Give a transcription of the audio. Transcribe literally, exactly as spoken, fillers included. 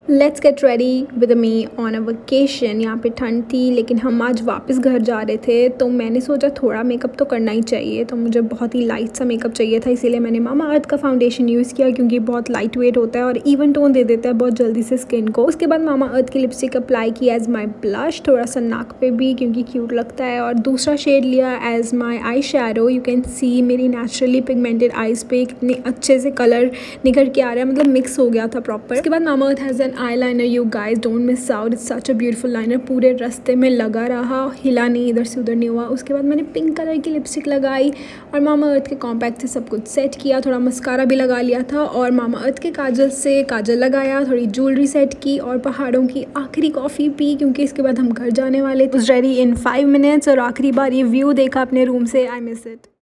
Let's get ready with me on a vacation. यहाँ पे ठंड थी लेकिन हम आज वापस घर जा रहे थे, तो मैंने सोचा थोड़ा मेकअप तो करना ही चाहिए। तो मुझे बहुत ही लाइट सा मेकअप चाहिए था, इसीलिए मैंने मामा अर्थ का फाउंडेशन यूज़ किया, क्योंकि बहुत लाइट वेट होता है और इवन टोन दे देता है बहुत जल्दी से स्किन को। उसके बाद मामा अर्थ की लिपस्टिक अप्लाई की एज माई ब्लश, थोड़ा सा नाक पे भी क्योंकि क्यूट लगता है, और दूसरा शेड लिया as my eye shadow. You can see मेरी नेचुरली पिगमेंटेड आइज़ पे कितने अच्छे से कलर निकल के आ रहा है, मतलब मिक्स हो गया था प्रॉपर। उसके बाद Mamaearth has an eyeliner, you guys don't miss out, it's such a beautiful liner. पूरे रास्ते में लगा रहा, हिला नहीं, इधर से उधर नहीं हुआ। उसके बाद मैंने पिंक कलर की लिपस्टिक लगाई और मामा अर्थ के कॉम्पैक्ट से सब कुछ सेट किया, थोड़ा मस्कारा भी लगा लिया था, और मामा अर्थ के काजल से काजल लगाया, थोड़ी ज्वेलरी सेट की और पहाड़ों की आखिरी कॉफ़ी पी, क्योंकि इसके बाद हम घर जाने वाले थे। रेडी इन फाइव मिनट्स और आखिरी बार ये व्यू देखा अपने रूम से, आई मिस इट।